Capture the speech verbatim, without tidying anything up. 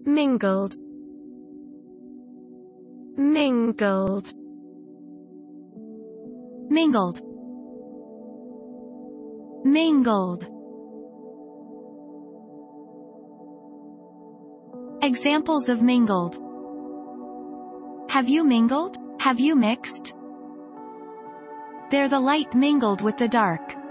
mingled, mingled, mingled, mingled. Examples of mingled. Have you mingled? Have you mixed? There the light mingled with the dark.